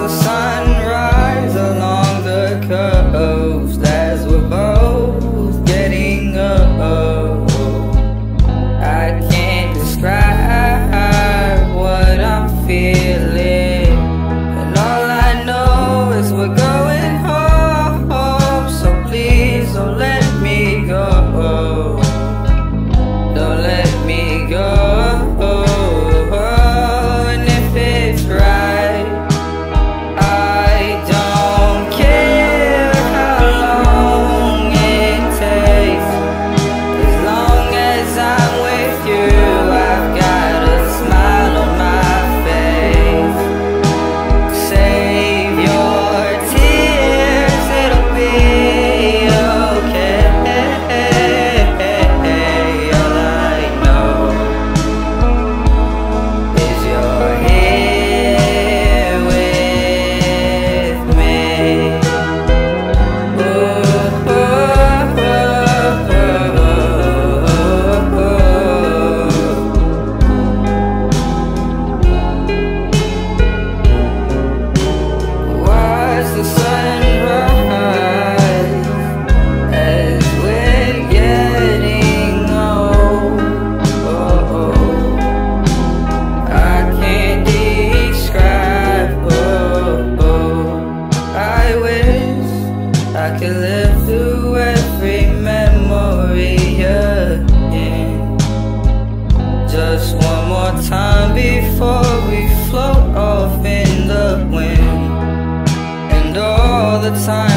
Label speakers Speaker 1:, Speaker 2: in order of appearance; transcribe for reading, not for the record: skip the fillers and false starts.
Speaker 1: the sunrise along the coast as we're both getting old. I can't describe what I'm feeling, and all I know is we're going home. So please don't let me go. Don't let me go. I can live through every memory again, just one more time before we float off in the wind. And all the time